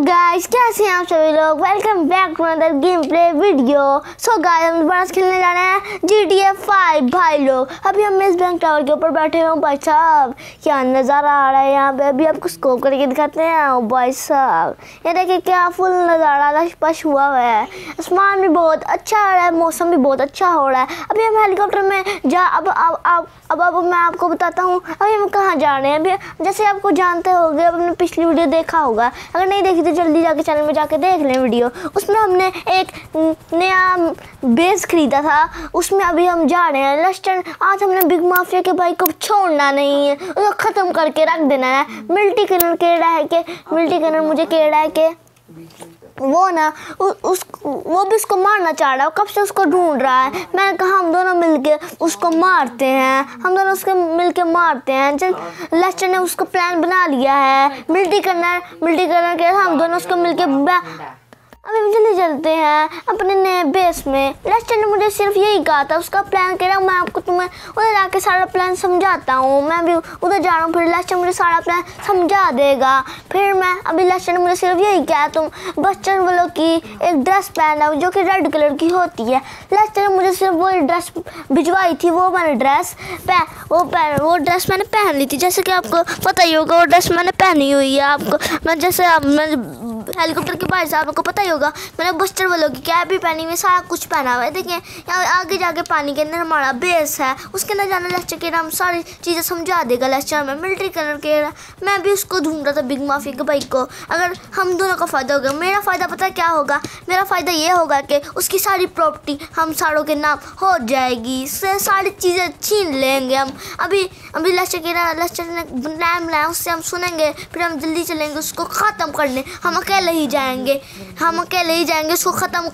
Guys, कैसे हैं आप सभी लोग। Welcome back to another game play video. So guys, हम दोबारा खेलने जा रहे हैं GTA 5 भाई लोग। अभी हम इस बैंक टावर के ऊपर बैठे हुए हैं भाई साहब। क्या नज़ारा आ रहा है यहाँ पे। अभी आपको स्कोप करके दिखाते हैं भाई साहब। ये देखिए क्या फुल नज़ारा लश हुआ है। आसमान भी बहुत अच्छा आ रहा है, मौसम भी बहुत अच्छा हो रहा है। अभी हम हेलीकॉप्टर में अब मैं आपको बताता हूँ अभी हम कहाँ जा रहे हैं। अभी जैसे आपको जानते होंगे, अब आपने पिछली वीडियो देखा होगा, अगर नहीं देखी तो जल्दी जाके चैनल में जाके देख लें वीडियो। उसमें हमने एक नया बेस खरीदा था, उसमें अभी हम जा रहे हैं लस्टन। आज हमने बिग माफिया के भाई को छोड़ना नहीं है, उसको ख़त्म करके रख देना है। मिल्टी कलर मुझे कह रहा है कि वो ना वो भी उसको मारना चाह रहा है, कब से उसको ढूंढ रहा है। मैंने कहा हम दोनों मिलके उसको मारते हैं, हम दोनों उसको मिलके मारते हैं। चल, लेस्टर ने उसको प्लान बना लिया है। मिल्टी करना के हम दोनों उसको मिलके अभी हम जल्दी चलते हैं अपने नए बेस में। लेस्टर ने मुझे सिर्फ यही कहा था, उसका प्लान कह रहा हूँ। मैं आपको तुम्हें उधर जाके सारा प्लान समझाता हूँ। मैं भी उधर जा रहा हूँ, फिर लेस्टर मुझे सारा प्लान समझा देगा। फिर मैं अभी लेस्टर ने मुझे सिर्फ यही कहा, तुम बच्चन वालों की एक ड्रेस पहना जो कि रेड कलर की होती है। लेस्टर ने मुझे सिर्फ वो ड्रेस भिजवाई थी, वो मैंने वो ड्रेस मैंने पहन ली थी। जैसे कि आपको पता ही होगा, वो ड्रेस मैंने पहनी हुई है। मैं हेलीकॉप्टर के भाई साहब को पता ही होगा, मैंने बस्टर वालों की कैप भी पहनी हुई, सारा कुछ पहना हुआ है। देखिए यहाँ आगे जाके पानी के अंदर हमारा बेस है, उसके अंदर जाना लेस्टर के हम सारी चीज़ें समझा देगा। लेस्टर में मिलिट्री कलर के मैं भी उसको ढूंढ रहा था, बिग माफिया के भाई को। अगर हम दोनों का फ़ायदा होगा, मेरा फ़ायदा पता क्या होगा, मेरा फ़ायदा ये होगा कि उसकी सारी प्रॉपर्टी हम सारों के नाम हो जाएगी, सारी चीज़ें छीन लेंगे हम। अभी लेस्टर ने नाम लाया, उससे हम सुनेंगे, फिर हम जल्दी चलेंगे उसको ख़त्म करने। हम अकेले ही जाएंगे उसको ख़त्म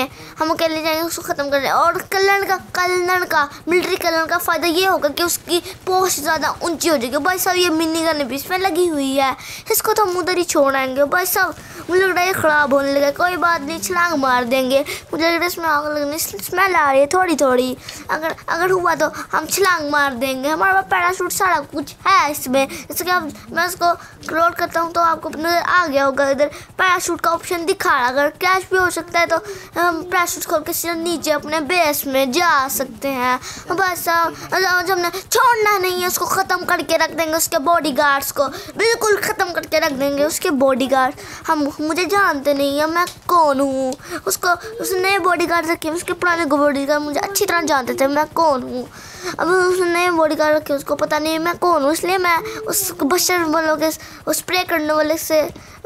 करने। और कलर का मिलिट्री कलर का फ़ायदा ये होगा कि उसकी पोस्ट ज़्यादा ऊंची हो जाएगी। भाई साहब ये मिनी गन भी इसमें लगी हुई है, इसको तो हम उधर ही छोड़ेंगे। भाई साहब मुझे लग रहा है ख़राब होने लगा, कोई बात नहीं, छलांग मार देंगे। मुझे लग रहा है इसमें आग लगने स्मेल आ रही है थोड़ी। अगर हुआ तो हम छलांग मार देंगे। हमारे पास पैराशूट सारा कुछ है इसमें। जैसे कि अब मैं उसको क्लोड करता हूँ तो आपको नजर आ गया होगा, इधर पैराशूट का ऑप्शन दिखा रहा है। अगर क्रैश भी हो सकता है तो हम पैराशूट खोल के सीधा नीचे अपने बेस में जा सकते हैं। बस हमने छोड़ना नहीं है, उसको ख़त्म करके रख देंगे। उसके बॉडीगार्ड्स को बिल्कुल ख़त्म करके रख देंगे। उसके बॉडीगार्ड मुझे जानते नहीं है मैं कौन हूँ। उसने नए बॉडीगार्ड रखे, उसके पुराने बॉडीगार्ड मुझे अच्छी तरह जानते थे मैं कौन हूँ। अब उसने नए बॉडीगार्ड रखे, उसको पता नहीं मैं कौन हूँ, इसलिए मैं उस बशर वालों के स्प्रे करने वाले से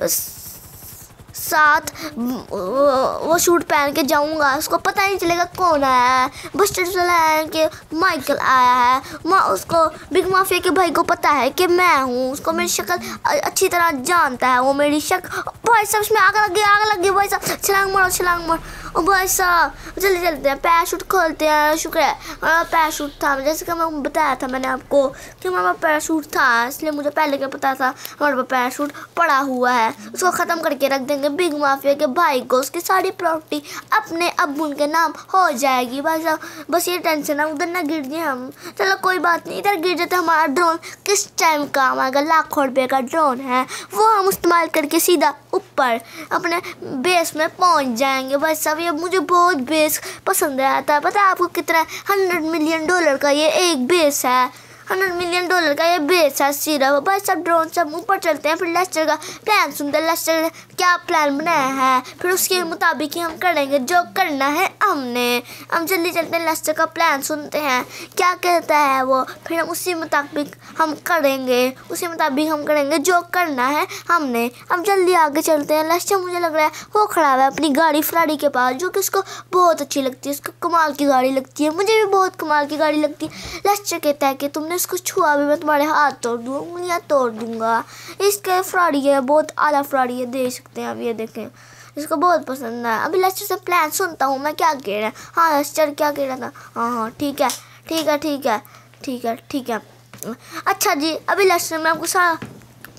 साथ वो शूट पहन के जाऊंगा, उसको पता नहीं चलेगा कौन आया है। बस्टर चला है कि माइकल आया है। उसको बिग माफिया के भाई को पता है कि मैं हूँ, उसको मेरी शक्ल अच्छी तरह जानता है। वो मेरी शक्ल भाई साहब इसमें आग लग गई भाई साहब। छलांग मारो ओ भाई साहब जल्दी चलते हैं, पैराशूट खोलते हैं। शुक्र है हमारा पैराशूट था, जैसे कि मैं बताया था मैंने आपको कि हमारा पैराशूट था, इसलिए मुझे पहले क्या पता था हमारे पास पैराशूट पड़ा हुआ है। उसको ख़त्म करके रख देंगे बिग माफिया के भाई को, उसकी सारी प्रॉपर्टी अपने अब्बू के नाम हो जाएगी। भाई साहब बस ये टेंशन है उधर ना गिर जाए हम। चलो कोई बात नहीं, इधर गिर जाते हमारा ड्रोन किस टाइम काम आएगा। लाखों रुपये का ड्रोन है, वो हम इस्तेमाल करके सीधा ऊपर अपने बेस में पहुंच जाएंगे। भाई साहब ये मुझे बहुत बेस पसंद आया था। पता है आपको कितना है? $100 मिलियन का ये एक बेस है। $100 मिलियन का ये बेस है सिर्फ। भाई सब ड्रोन सब ऊपर चलते हैं, फिर लेस्टर का प्लान सुनते हैं। लेस्टर ने क्या प्लान बनाया है, फिर उसके मुताबिक ही हम करेंगे जो करना है हमने। हम जल्दी चलते हैं, लेस्टर का प्लान सुनते हैं क्या कहता है वो, फिर हम उसी मुताबिक हम करेंगे जो करना है हमने। हम जल्दी आगे चलते हैं। लेस्टर मुझे लग रहा है वो खड़ा है अपनी गाड़ी फरारी के पास, जो कि उसको बहुत अच्छी लगती है। उसको कमाल की गाड़ी लगती है, मुझे भी बहुत कमाल की गाड़ी लगती है। लेस्टर कहता है कि तुमने इसको छुआ भी मैं तुम्हारे हाथ तोड़ दूँगा, उंगलियां तोड़ दूंगा। इसका फ्रॉडी है, बहुत आला फ्रॉडी है, देख सकते हैं आप, ये देखें, इसको बहुत पसंद है। अभी लेस्टर से प्लान सुनता हूँ मैं क्या कह रहा है। हाँ लेस्टर क्या कह रहा था? हाँ ठीक है। अच्छा जी, अभी लेस्टर मैं आपको सारा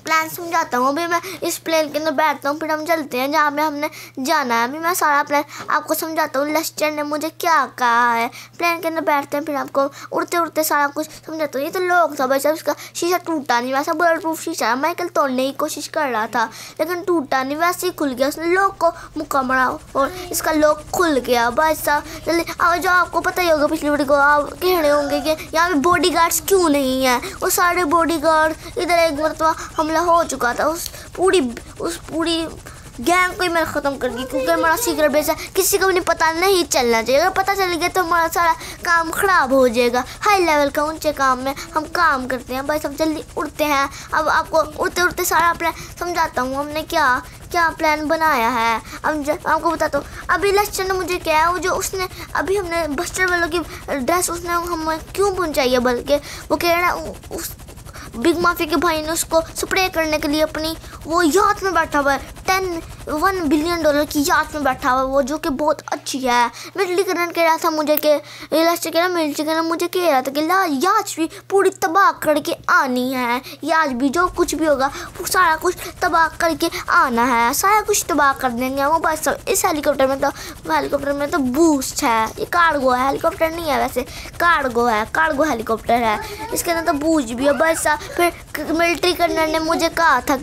प्लान समझाता हूँ। अभी मैं इस प्लेन के अंदर बैठता हूँ, फिर हम चलते हैं जहाँ पे हमने जाना है। अभी मैं सारा प्लान आपको समझाता हूँ। लेस्टर ने मुझे क्या कहा है। प्लेन के अंदर बैठते हैं, फिर आपको उड़ते उड़ते सारा कुछ समझाता हूँ। ये तो लोग था भाई साहब, इसका शीशा टूटा नहीं, वैसा बुलेट प्रूफ शीशा है। माइकल तोड़ने की कोशिश कर रहा था लेकिन टूटा नहीं, वैसे ही खुल गया। उसने लोग को मुक्का मारा और इसका लोग खुल गया भाई साहब। जल्दी और जो आपको पता ही होगा, पिछली वीडियो को आप कह रहे होंगे कि यहाँ पे बॉडीगार्ड्स क्यों नहीं है। वो सारे बॉडीगार्ड इधर एक मरतबा हमला हो चुका था। उस पूरी गैंग को ही मैंने ख़त्म कर दी, क्योंकि हमारा सीक्रेट बेस है, किसी को भी नहीं पता नहीं चलना चाहिए। अगर पता चल गया तो हमारा सारा काम ख़राब हो जाएगा। हाई लेवल का ऊंचे काम में हम काम करते हैं भाई सब। जल्दी उड़ते हैं। अब आपको उड़ते उड़ते सारा प्लान समझाता हूँ हमने क्या प्लान बनाया है। अब आपको बताता हूँ। अभी लेस्टर ने मुझे क्या है, वो जो उसने अभी हमने बस्टर वालों की ड्रेस उसने हमें क्यों पहुँचाई है, बल्कि वो कह रहा है उस बिग माफिया के भाई ने उसको स्प्रे करने के लिए अपनी वो याच में बैठा हुआ है। $1 बिलियन की याच में बैठा हुआ है वो, जो कि बहुत अच्छी है। मिलिट्री करने कह रहा था मुझे कि लेस्टर कह रहा मिलिट्री करने मुझे कह रहा था कि याच भी पूरी तबाह करके आनी है। याच भी जो कुछ भी होगा वो सारा कुछ तबाह करके आना है, सारा कुछ तबाह कर देंगे वो बस। इस हेलीकॉप्टर में तो बूस्ट है। ये कार्गो है, हेलीकॉप्टर नहीं है वैसे, कार्गो है, कार्गो हेलीकॉप्टर है। इसके अंदर तो बूस्ट भी है बस। फिर मिलिट्री करनर ने मुझे कहा था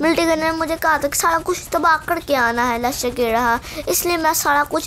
कि सारा कुछ तबाह करके आना है। लेस्टर कह रहा, इसलिए मैं सारा कुछ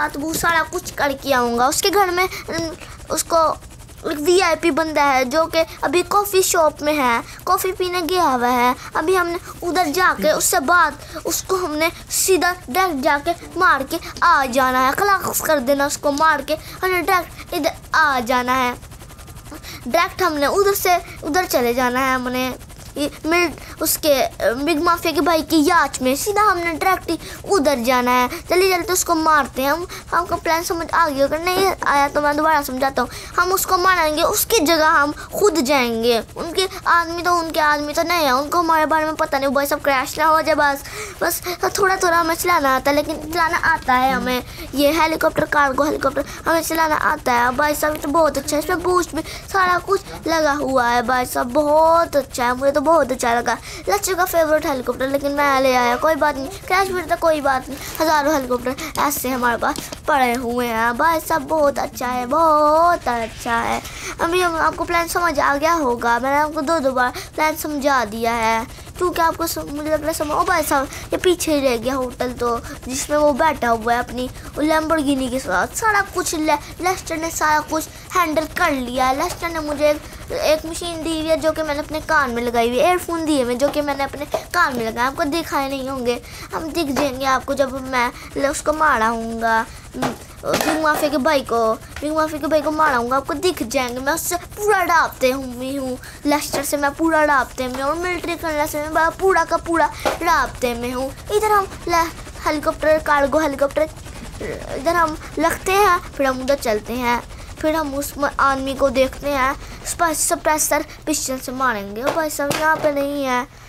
करके आऊँगा। उसके घर में उसको एक VIP बंदा है जो कि अभी कॉफ़ी शॉप में है, कॉफ़ी पीने गया हुआ है। अभी हमने उधर जाके उससे बाद उसको हमने सीधा डायरेक्ट जाके मार के आ जाना है। खलास कर देना उसको, मार के हमने डायरेक्ट इधर आ जाना है। डायरेक्ट हमने उधर चले जाना है। हमने उसके बिग माफिया के भाई की याच में सीधा हमने डायरेक्ट उधर जाना है। जल्दी तो उसको मारते हैं। हमको प्लान समझ आ गया, अगर नहीं आया तो मैं दोबारा समझाता हूँ। हम उसको मारेंगे, उसकी जगह हम खुद जाएंगे। उनके आदमी तो नहीं है, उनको हमारे बारे में पता नहीं। भाई सब क्रैश ना हो जाए बस थोड़ा हमें चलाना आता है, लेकिन चलाना आता है हमें। ये हेलीकॉप्टर, कार्गो हेलीकॉप्टर हमें चलाना आता है भाई साहब। तो बहुत अच्छा है, इसमें बूस्ट भी सारा कुछ लगा हुआ है भाई साहब, बहुत अच्छा है। मुझे तो बहुत अच्छा लगा। लेस्टर का फेवरेट हेलीकॉप्टर, लेकिन मैं ले आया, कोई बात नहीं, क्रैश भी था कोई बात नहीं। हज़ारों हेलीकॉप्टर ऐसे हमारे पास पड़े हुए हैं भाई साहब, बहुत अच्छा है, बहुत अच्छा है। अभी आपको प्लान समझ आ गया होगा, मैंने आपको दो बार प्लान समझा दिया है, क्योंकि आपको मुझे लग रहा है समझ। ओ भाई साहब, ये पीछे ही रह गया होटल तो, जिसमें वो बैठा हुआ है अपनी लैम्बोर्गिनी के साथ। सारा कुछ लेस्टर ने सारा कुछ हैंडल कर लिया। लेस्टर ने मुझे एक मशीन दी हुई है जो कि मैंने अपने कान में लगाई हुई है, एयरफोन दिए हुए जो कि मैंने अपने कान में लगाया। आपको दिखाए नहीं होंगे, हम दिख जाएंगे आपको जब मैं उसको मारा हूँगा। बिग माफिया के भाई को मारूंगा, आपको दिख जाएंगे। मैं उससे पूरा डापते हूँ, लेस्टर से मैं पूरा डापते में, और मिलिट्री करने से मैं पूरा का पूरा डापते में हूँ। इधर हम हेलीकॉप्टर, कार्गो हेलीकॉप्टर इधर हम लगते हैं, फिर हम उधर चलते हैं, फिर हम उस आदमी को देखते हैं, सप्रेसर पिस्टल से मारेंगे। और भाई साहब यहाँ पे नहीं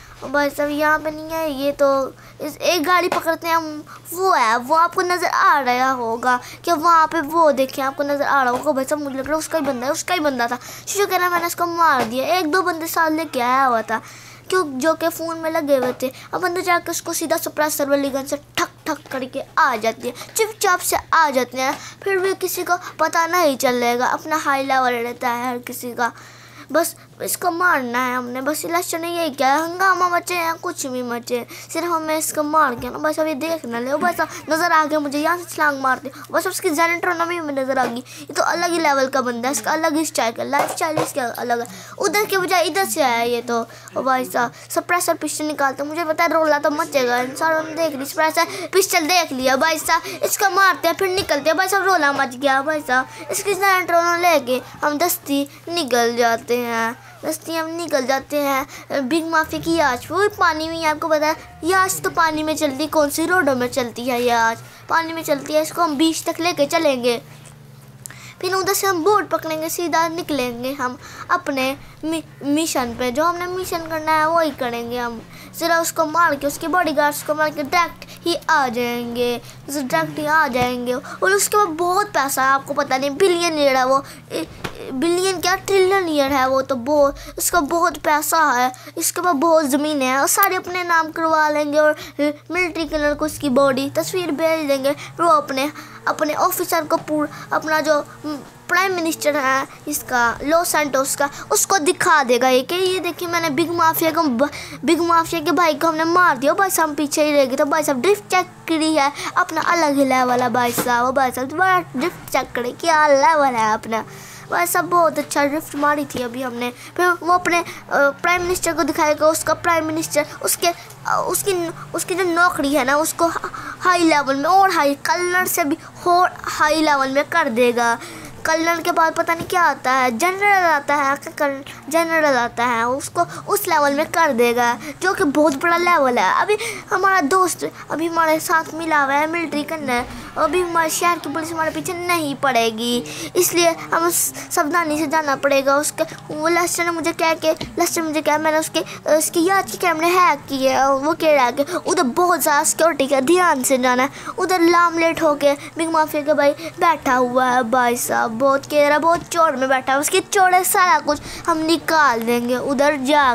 है, ये तो एक गाड़ी पकड़ते हैं हम, वो आपको नज़र आ रहा होगा कि वहाँ पे वो देखें, आपको नज़र आ रहा होगा भाई साहब। मुझे लग रहा है उसका ही बंदा था। शुक्र है मैंने उसको मार दिया। 1-2 बंदे साथ लेके आया हुआ था, जो कि फ़ोन में लगे हुए थे। अब अंदर जाकर उसको सीधा सप्रेसर वाली गन से ठक करके आ जाती है, चुपचाप से आ जाते हैं। फिर भी किसी को पता नहीं चलेगा, अपना हाई लेवल रहता है हर किसी का। बस इसको मारना है हमने, बस लेस्टर ने यही किया। हंगामा मचे या कुछ भी मचे, सिर्फ हमें इसको मार के ना बस अभी देख ना ले। बस नज़र आ गया मुझे, यहाँ से छलांग मारते, बस उसकी जेनेट्रोनॉमी में नज़र आ गई। ये तो अलग ही लेवल का बंदा है, इसका अलग ही स्टाइल का लाइफ स्टाइल इसका अलग है। उधर के बजाय इधर से आया ये तो। और भाई साहब सप्रेसर पिस्टल निकालते, मुझे पता है रोला तो मचेगा। इंसान देख ली, सप्रेसर पिस्टल देख लिया भाई साहब, इसका मारते हैं फिर निकलते हैं। भाई साहब रोला मच गया भाई साहब, इसकी जेनेट्रोनॉमी लेके हम दस्ती निकल जाते हैं। बिग माफिया की याच वो पानी में, आपको पता है याच तो पानी में चलती, कौन सी रोडों में चलती है, याच पानी में चलती है। इसको हम बीच तक लेके चलेंगे, फिर उधर से हम बोट पकड़ेंगे, सीधा निकलेंगे हम अपने मिशन पे। जो हमने मिशन करना है वही करेंगे हम। ज़रा उसको मार के, उसके बॉडीगार्ड्स को मार के डायरेक्ट ही आ जाएंगे, और उसके बाद बहुत पैसा है, आपको पता नहीं, बिलियनियर है वो। बिलियन क्या ट्रिलियनियर है वो तो, बहुत उसका बहुत पैसा है, इसके पास बहुत ज़मीन है और सारे अपने नाम करवा लेंगे और मिलिट्री कलर को उसकी बॉडी तस्वीर भेज देंगे। फिर वो अपने ऑफिसर को पूरा अपना जो प्राइम मिनिस्टर है इसका लॉस सैंटोस का, उसको दिखा देगा ये कि ये देखिए मैंने बिग माफिया के भाई को हमने मार दिया। भाई साहब पीछे ही रह गए, तो भाई साहब ड्रिफ्ट चेक करी है अपना अलग ही लेवल है भाई साहब। वो भाई साहब बड़ा ड्रिफ्ट चेक करे क्या लेवल है अपना, भाई साहब बहुत अच्छा ड्रिफ्ट मारी थी अभी हमने। फिर वो अपने प्राइम मिनिस्टर को दिखाएगा, उसका प्राइम मिनिस्टर उसकी जो नौकरी है ना उसको हाई लेवल में और हाई कलर से भी और हाई लेवल में कर देगा। कलर के बाद पता नहीं क्या आता है, जनरल आता है, जनरल आता है, उसको उस लेवल में कर देगा जो कि बहुत बड़ा लेवल है। अभी हमारा दोस्त अभी हमारे साथ मिला हुआ है मिलिट्री करने, अभी हमारे शहर की पुलिस हमारे पीछे नहीं पड़ेगी, इसलिए हमें सावधानी से जाना पड़ेगा। उसके वो लेस्टर ने मुझे क्या मैंने उसकी याद की कैमरे हैक किए है, वो कह रहा है कि उधर बहुत ज़्यादा सिक्योरिटी का ध्यान से जाना है। उधर लामलेट होके बिग माफिया का भाई बैठा हुआ है भाई साहब, बहुत कह रहा, बहुत चोर में बैठा है, उसके चोर सारा कुछ हम निकाल देंगे उधर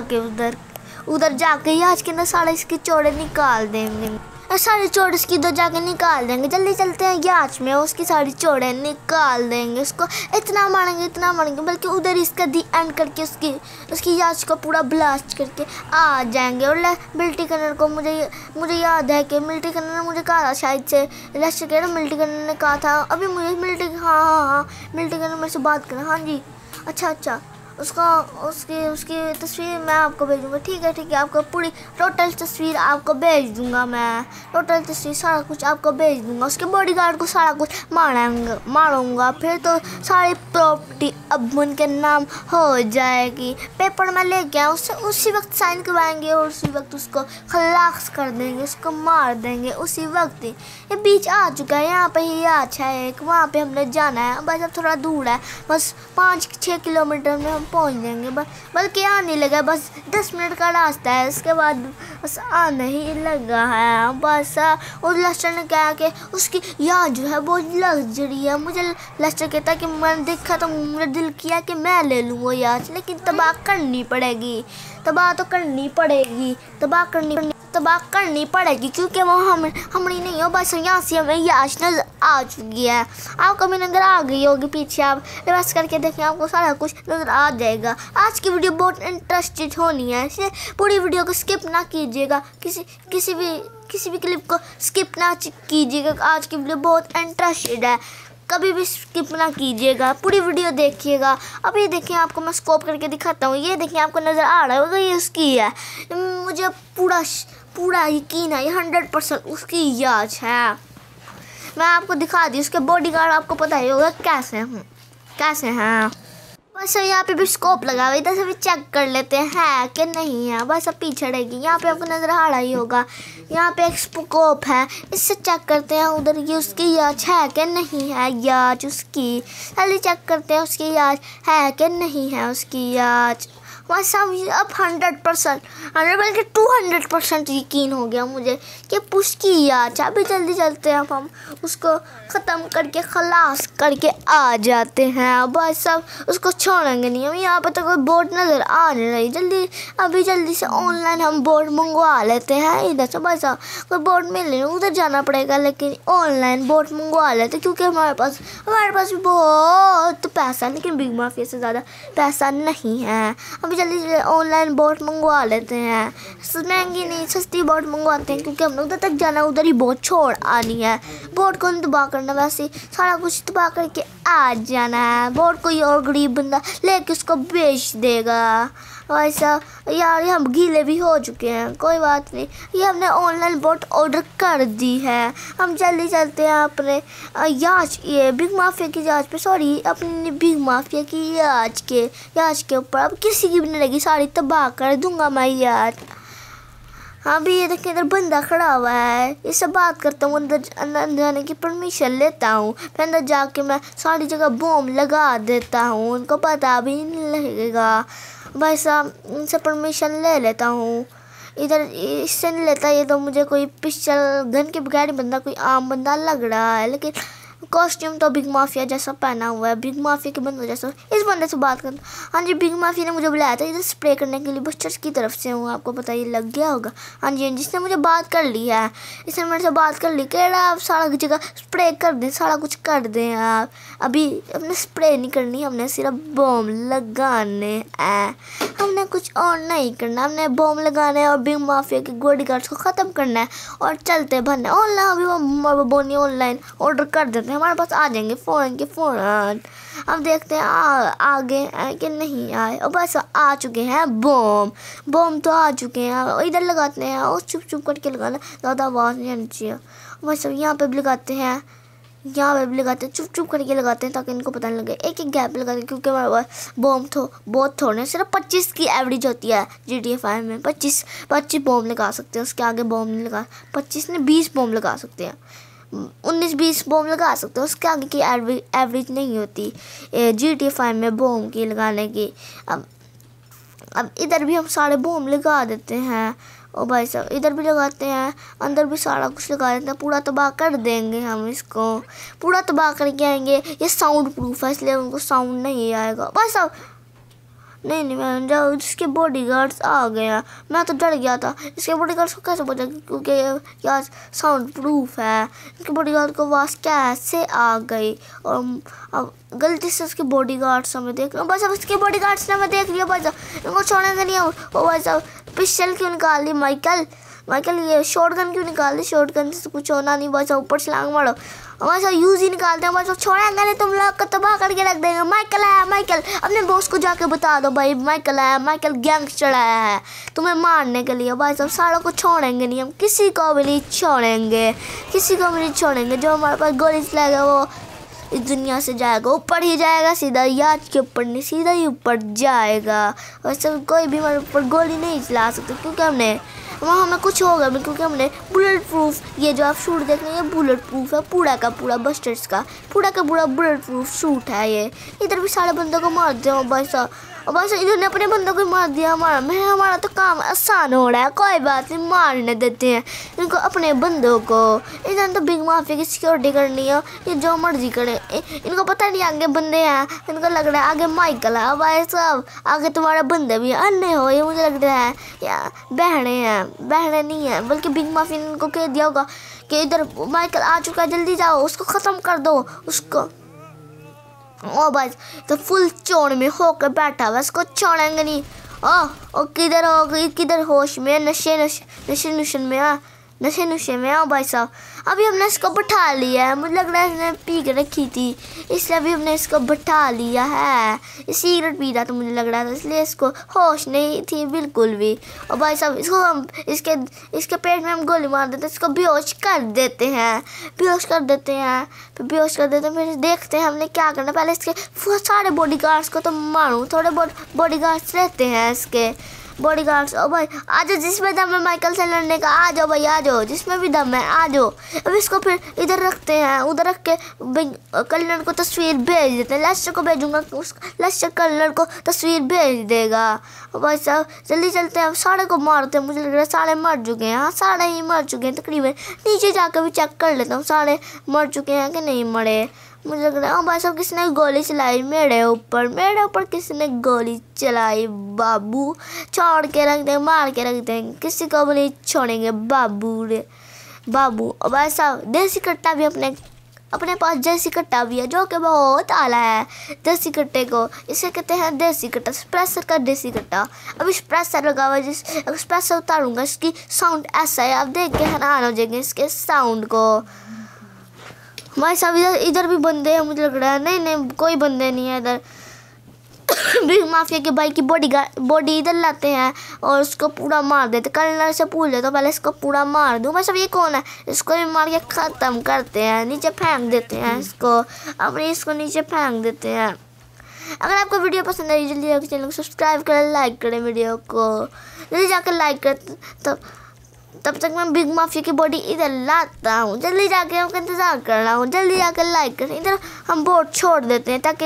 जाके याच के अंदर सारे इसके चोड़े निकाल देंगे और सारे चोड़े इसकी दो जाके निकाल देंगे। जल्दी चलते हैं याच में, उसकी सारी चोड़े निकाल देंगे, उसको इतना मारेंगे बल्कि उधर इसका दी एंड करके उसकी याच को पूरा ब्लास्ट करके आ जाएंगे। और मिलिट्री कलर को मुझे याद है कि मिलिट्री कलर ने मुझे कहा था, शायद से लेस्टर कह रहा मिलिट्री कलर ने कहा था अभी मुझे हाँ मिलिट्री कलर मेरे से बात करें। हाँ जी अच्छा उसकी तस्वीर मैं आपको भेजूँगा। ठीक है आपको पूरी टोटल तस्वीर आपको भेज दूँगा, मैं टोटल तस्वीर सारा कुछ आपको भेज दूँगा। उसके बॉडीगार्ड को सारा कुछ मारूँगा, फिर तो सारी प्रॉपर्टी अब उनके नाम हो जाएगी। पेपर में लेके आए उससे उसी वक्त साइन करवाएंगे और उसी वक्त उसको खलास कर देंगे, उसको मार देंगे उसी वक्त ही। ये बीच आ चुका है, यहाँ पे ही अच्छा है एक, वहाँ पे हमने जाना है, बस अब थोड़ा दूर है, बस 5-6 किलोमीटर में पहुंच जाएंगे, बल्कि आने लगा, बस 10 मिनट का रास्ता है, इसके बाद बस आने ही लगा है बस। और लेस्टर ने कहा कि उसकी याद जो है बहुत लग्जरी है। मुझे लेस्टर कहता कि मैंने देखा तो मुझे दिल किया कि मैं ले लूँ वो याद, लेकिन तबाह करनी पड़ेगी, तबाह करनी पड़ेगी क्योंकि वो हमारी नहीं हो, बस यहाँ से हमें याच नजर आ चुकी है। आपको भी नजर आ गई होगी, पीछे आप रिवर्स करके देखें आपको सारा कुछ नजर आ जाएगा। आज की वीडियो बहुत इंटरेस्टेड होनी है, इसलिए पूरी वीडियो को स्किप ना कीजिएगा, किसी भी क्लिप को स्किप ना कीजिएगा। आज की वीडियो बहुत इंटरेस्टेड है, कभी भी स्किप ना कीजिएगा, पूरी वीडियो देखिएगा। अब ये देखिए आपको मैं स्कोप करके दिखाता हूँ, ये देखिए आपको नज़र आ रहा होगा ये उसकी है, मुझे पूरा यकीन है, ये 100% उसकी याद है। मैं आपको दिखा दी, उसके बॉडीगार्ड आपको पता ही होगा कैसे हैं। बस यहाँ पे भी स्कोप लगा हुआ, इधर से भी चेक कर लेते हैं कि नहीं है, बस अब पीछे रहेगी। यहाँ पे आपको नजर आ रहा ही होगा, यहाँ पे एक स्कोप है, इससे चेक करते हैं उधर ये उसकी याद है कि नहीं है, याद उसकी जल्दी चेक करते हैं उसकी याद है कि नहीं है उसकी याद। बस अब 100% बल्कि 200% यकीन हो गया मुझे कि उसकी याद है। अभी जल्दी चलते हैं, हम उसको ख़त्म करके खलास करके आ जाते हैं, बस अब उसको छोड़ेंगे नहीं हम। यहाँ पर तो कोई बोट नज़र आ नहीं रही, जल्दी से ऑनलाइन हम बोट मंगवा लेते हैं इधर से, बस कोई बोट मिल नहीं, उधर जाना पड़ेगा, लेकिन ऑनलाइन बोट मंगवा लेते क्योंकि हमारे पास भी बहुत पैसा है, लेकिन बिग माफिया से ज़्यादा पैसा नहीं है। अभी जल्दी से ऑनलाइन बोट मंगवा लेते हैं, महंगी नहीं सस्ती बोट मंगवाते हैं क्योंकि हम उधर तक जाना, उधर ही बोट छोड़ आनी है। बोट को तबाह करना, वैसे सारा कुछ तबाह करके आ जाना है। बोट कोई और गरीब बंदा लेके उसको बेच देगा। वैसा यार हम गीले भी हो चुके हैं, कोई बात नहीं, ये हमने ऑनलाइन बोट ऑर्डर कर दी है। हम जल्दी चलते हैं अपने ये बिग माफिया की जांच पे, सॉरी अपनी बिग माफिया की याच के ऊपर। अब किसी की भी नहीं लगी, सारी तबाह कर दूंगा मैं यार। अभी ये देखिए इधर बंदा खड़ा हुआ है, इससे बात करता हूँ, अंदर जाने की परमिशन लेता हूँ, फिर अंदर जाके मैं सारी जगह बॉम्ब लगा देता हूँ, उनको पता भी नहीं लगेगा। वैसा इनसे परमिशन ले लेता हूँ, इधर इससे नहीं लेता, ये तो मुझे कोई पिस्टल गन के बगैर बंदा कोई आम बंदा लग रहा है, लेकिन कॉस्ट्यूम तो बिग माफिया जैसा पहना हुआ है, बिग माफिया के बंदे जैसा। इस बंदे से बात कर। हाँ जी, बिग माफिया ने मुझे बुलाया था इधर स्प्रे करने के लिए, बस चर्च की तरफ से हूँ, आपको पता ही लग गया होगा। हाँ जी, जिसने मुझे बात कर ली है, इसने मेरे से बात कर ली, कह रहा आप सारा जगह स्प्रे कर दें, सारा कुछ कर दें आप। अभी हमने स्प्रे नहीं करनी, हमने सिर्फ बॉम्ब लगाने हैं, हमने कुछ और नहीं करना, हमने बॉम्ब लगाना है और बिग माफिया के बॉडीगार्ड्स को ख़त्म करना है और चलते भरना है। ऑनलाइन अभी वो बोनी ऑनलाइन ऑर्डर कर देते हैं, हमारे पास आ जाएंगे फ़ौरन के फ़ौरन। अब देखते हैं आगे आए कि नहीं आए। और बस आ चुके हैं बॉम्ब तो आ चुके हैं, इधर लगाते हैं और चुप चुप करके लगाना, ज़्यादा आवाज़ नहीं आनी चाहिए। बस यहाँ पे भी लगाते हैं, यहाँ पे भी लगाते हैं, चुप चुप करके लगाते हैं ताकि इनको पता नहीं लगे। एक गैप लगाते हैं क्योंकि हमारे पास बॉम्ब तो बहुत थोड़े, सिर्फ 25 की एवरेज होती है GTA 5 में। 25 बॉम्ब लगा सकते हैं, उसके आगे बॉम्ब नहीं लगा। 25 ने 20 बॉम्ब लगा सकते हैं, 19-20 बॉम्ब लगा सकते हैं, उसके आगे की एवरेज नहीं होती GTA 5 में बॉम्ब की लगाने की। अब इधर भी हम सारे बॉम्ब लगा देते हैं और भाई साहब इधर भी लगाते हैं, अंदर भी सारा कुछ लगा देते हैं, पूरा तबाह कर देंगे हम इसको, पूरा तबाह करके आएंगे। ये साउंड प्रूफ है इसलिए उनको साउंड नहीं आएगा। भाई साहब नहीं मैं जब इसके बॉडीगार्ड्स आ गया, मैं तो डर गया था इसके बॉडीगार्ड्स को कैसे बचा, क्योंकि यार साउंड प्रूफ है। इसके बॉडीगार्ड को आवाज़ कैसे आ गई और अब गलती से उसके बॉडीगार्ड्स हमें देख रहे, बस अब इसके बॉडीगार्ड्स ने हमें देख लिया। भाई साहब इनको छोड़ेंगे नहीं हम। और भाई साहब पिस्टल क्यों निकाल ली माइकल ये शॉटगन क्यों निकाल दी, शॉटगन से कुछ होना नहीं। भाई साहब ऊपर छलांग मारो, हमारे साथ यूज ही निकालते हैं। भाई साहब छोड़ेंगे नहीं, तुम लोग को तबाह करके रख देंगे। माइकल आया, माइकल अपने बॉस को जाके बता दो भाई माइकल आया, माइकल गैंगस्टर आया है तुम्हें मारने के लिए। भाई साहब सारों को छोड़ेंगे नहीं हम, किसी को भी नहीं छोड़ेंगे, किसी को भी नहीं छोड़ेंगे। जो हमारे पास गोली चलाएगा वो इस दुनिया से जाएगा, ऊपर ही जाएगा, सीधा याद के ऊपर नहीं, सीधा ही ऊपर जाएगा। वैसे कोई भी हमारे ऊपर गोली नहीं चला सकते क्योंकि वहाँ हमें कुछ होगा भी, क्योंकि हमने बुलेट प्रूफ, ये जो आप शूट देख रहे हैं ये बुलेट प्रूफ है, पूरा का पूरा बस्टर्स का पूरा बुलेट प्रूफ शूट है ये। इधर भी सारे बंदों को मार दिया भाई साहब, और बस इन्होंने अपने बंदों को मार दिया। हमारा तो काम आसान हो रहा है, कोई बात नहीं, मारने देते हैं इनको अपने बंदों को। इधर तो बिग माफिया की सिक्योरिटी करनी है, ये जो मर्जी करे, इनको पता नहीं आगे बंदे हैं, इनको लग रहा है आगे माइकल है। भाई साहब आगे तुम्हारा बंदे भी अन्य हो, ये मुझे लग रहा है या बहने नहीं है, बल्कि बिग माफिया ने इनको कह दिया होगा कि इधर माइकल आ चुका है, जल्दी जाओ उसको ख़त्म कर दो उसको। ओ भाई तो फुल चोड़ में होकर बैठा हुआ, इसको छोड़ेंगे नहीं। ओ किधर होश में, नशे में आओ भाई साहब। अभी हमने इसको बैठा लिया है, मुझे लग रहा है इसने पी के रखी थी इसलिए अभी हमने इसको बैठा लिया है। सिगरेट पी रहा था मुझे लग रहा था, इसलिए इसको होश नहीं थी बिल्कुल भी। और भाई साहब इसको हम इसके पेट में हम गोली मार देते हैं, इसको बेहोश कर देते हैं, फिर देखते हैं हमने क्या करना। पहले इसके सारे बॉडीगार्ड्स को तो मारूं, थोड़े बॉडीगार्ड्स रहते हैं इसके बॉडीगार्ड्स। ओ भाई आ जाओ, जिसमें दम है माइकल से लड़ने का, आ जाओ भाई आ जाओ, जिसमें भी दम है आ जाओ। अब इसको फिर इधर रखते हैं, उधर रख के कलर को तस्वीर भेज देते हैं। लेस्टर को भेजूंगा, लेस्टर कलर को तस्वीर भेज देगा। भाई साहब जल्दी चलते हैं, अब सारे को मारते हैं, मुझे लग रहा है सारे मर चुके हैं। हाँ सारे ही मर चुके हैं तकरीबन, नीचे जाकर भी चेक कर लेता हूँ सारे मर चुके हैं कि नहीं मरे। मुझे लग रहा है भाई साहब किसने गोली चलाई मेरे ऊपर किसने गोली चलाई। बाबू छोड़ के रख देंगे, मार के रख देंगे, किसी को भी नहीं छोड़ेंगे बाबू। और भाई साहब देसी कट्टा भी अपने पास देसी कट्टा भी है जो कि बहुत आला है। देसी कट्टे को इसे कहते हैं देसी कट्टा, स्प्रेसर का देसी कट्टा। अब स्प्रेसर लगा हुआ है, स्प्रेसर उतारूंगा इसकी साउंड ऐसा है, आप देख के हैरान हो जाएंगे इसके साउंड को। भाई साहब इधर भी बंदे हैं मुझे लग रहा है, नहीं कोई बंदे नहीं है इधर। बिग माफिया के भाई की बॉडी इधर लाते हैं और उसको पूरा मार देते। कलर से पूछ ले तो पहले इसको पूरा मार दूँ। भाई साहब ये कौन है, इसको भी मार के ख़त्म करते हैं, नीचे फेंक देते हैं इसको नीचे फेंक देते हैं। अगर आपको वीडियो पसंद आई जल्दी जाकर चैनल को सब्सक्राइब करें, लाइक करें, वीडियो को जल्दी जाकर लाइक करें। तब तक मैं बिग माफिया की बॉडी इधर लाता हूँ, जल्दी जाके हमको इंतज़ार कर रहा हूँ, जल्दी जाकर लाइक करें। इधर हम बोर्ड छोड़ देते हैं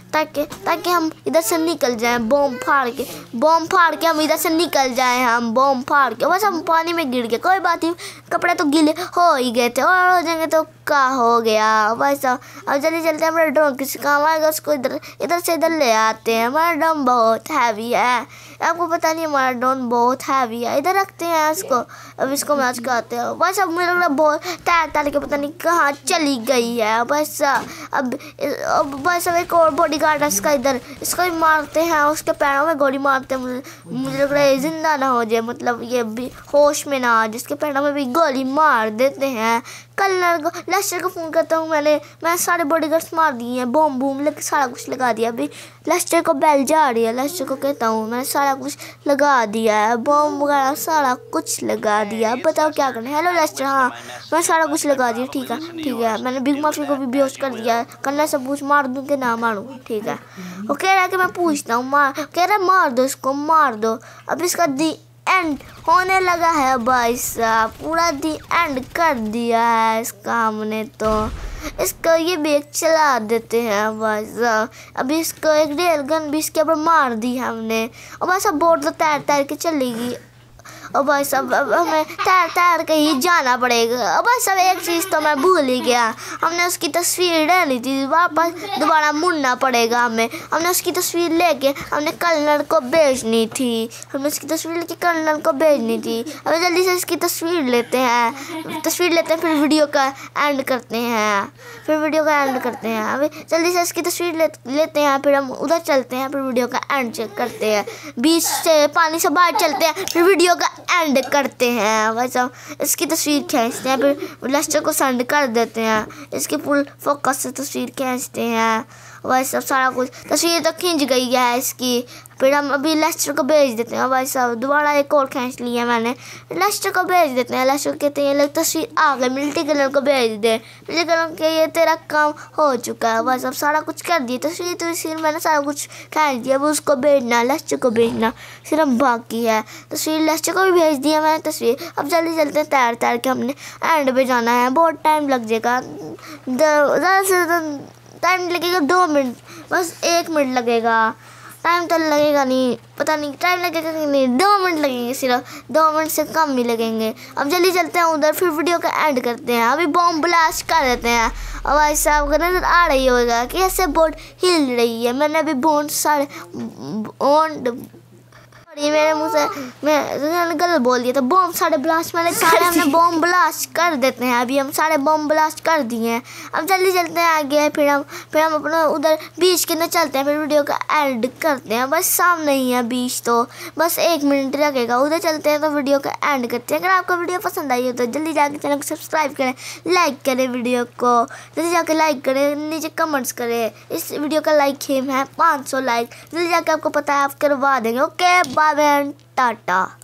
ताकि हम इधर से निकल जाएं, बॉम्ब फाड़ के हम इधर से निकल जाएं, हम बॉम्ब फाड़ के। बस हम पानी में गिर गए, कोई बात नहीं, कपड़े तो गीले हो ही गए थे और हो जाएंगे तो क्या हो गया। बस अब जल्दी चलते हैं, हमारा ड्रोन किसी काम आएगा उसको इधर से इधर ले आते हैं। हमारा ड्रोन बहुत हैवी है, आपको पता नहीं, हमारा ड्रोन बहुत हैवी है। इधर रखते हैं इसको, अब इसको मैच करते हैं। बस अब मेरे को बहुत तैर के पता नहीं कहाँ चली गई है। बस अब एक और बॉडी गार्ड है इसका, इधर इसको ही मारते हैं, उसके पैरों में गोली मारते हैं। मुझे लग रहा है जिंदा ना हो जाए, मतलब ये भी होश में ना आ, जिसके पैरों में भी गोली मार देते हैं। कलर को लेस्टर को फ़ोन करता हूँ, मैं सारे बॉडीगार्ड्स मार दिए हैं, बॉम्ब बूम लेके सारा कुछ लगा दिया। अभी लेस्टर को बेल जा रही है, लेस्टर को कहता हूँ मैंने सारा कुछ लगा दिया है, बॉम्ब वगैरह सारा कुछ लगा दिया, अब बताओ क्या करना है। हेलो लेस्टर, हाँ मैं सारा कुछ लगा दिया, ठीक है, मैंने बिग माफी को भी बेहोश कर दिया। करना सब कुछ, मार दूँ कि ना मारूँ, ठीक है। वो कह रहा है कि मैं पूछता हूँ, कह रहा है मार दो इसको, मार दो। अब इसका दी एंड होने लगा है भाई साहब, पूरा दी एंड कर दिया है इसका हमने। तो इसको ये भी एक चला देते हैं भाई साहब। अभी इसको एक रेल गन भी इसके ऊपर मार दी हमने, और बस अब बोट तो तैर के चलेगी। और भाई साहब अब हमें तैर के ही जाना पड़ेगा। और भाई साहब एक चीज़ तो मैं भूल ही गया, हमने उसकी तस्वीर डाली थी, वापस दोबारा मुड़ना पड़ेगा हमें। हमने उसकी तस्वीर लेके हमने कर्नल को भेजनी थी, अब जल्दी से इसकी तस्वीर लेते हैं, फिर वीडियो का एंड करते हैं, अभी जल्दी से इसकी तस्वीर लेते हैं, फिर हम उधर चलते हैं, फिर वीडियो का एंड चेक करते हैं। बीच से पानी से बाहर चलते हैं, फिर वीडियो का एंड करते हैं। वैसे इसकी तस्वीर खींचते हैं, फिर लेस्टर को सेंड कर देते हैं, इसकी फुल फोकस से तस्वीर खींचते हैं। वैसे सारा कुछ तस्वीर तो खींच गई है इसकी, फिर हम अभी लेस्टर को भेज देते हैं। भाई साहब दोबारा एक और खींच लिया मैंने, लेस्टर को भेज देते हैं। लेस्टर कहते हैं तस्वीर आ गई, मिलिट्री कलर को भेज दे, मिलिट्री कलर के ये तेरा काम हो चुका है। बस अब सारा कुछ कर दिया, तस्वीर मैंने सारा कुछ खींच दिया, अब उसको भेजना, लेस्टर को भेजना सिर्फ बाकी है। तस्वीर लेस्टर को भी भेज दिया मैंने तस्वीर। अब जल्दी चलते हैं, तैर के हमने एंड पे जाना है, बहुत टाइम लग जाएगा, ज़्यादा से ज़्यादा टाइम लगेगा 2 मिनट, बस 1 मिनट लगेगा, टाइम तो लगेगा नहीं, पता नहीं टाइम लगेगा कि नहीं, 2 मिनट लगेंगे, सिर्फ 2 मिनट से कम ही लगेंगे। अब जल्दी चलते हैं उधर, फिर वीडियो का एंड करते हैं। अभी बॉम्ब ब्लास्ट कर देते हैं। और भाई साहब को नजर आ रही होगा कि ऐसे बोट हिल रही है, मैंने अभी बोट सारे मेरे मुँह से मैं गलत बोल दिया था, बॉम्ब सारे ब्लास्ट हमने बॉम्ब ब्लास्ट कर देते हैं। अभी हम सारे बॉम्ब ब्लास्ट कर दिए हैं। अब जल्दी चलते हैं आगे, फिर हम अपना उधर बीच के अंदर चलते हैं, फिर वीडियो का एंड करते हैं। बस सामने ही है बीच, तो बस 1 मिनट लगेगा, उधर चलते हैं तो वीडियो का एंड करते हैं। अगर आपको वीडियो पसंद आई हो तो जल्दी जाकर चैनल को सब्सक्राइब करें, लाइक करें, वीडियो को जल्दी जाकर लाइक करें, नीचे कमेंट्स करें। इस वीडियो का लाइक है 500 लाइक, जल्दी जाकर आपको पता है आप करवा देंगे। Okay bye bye, Tata.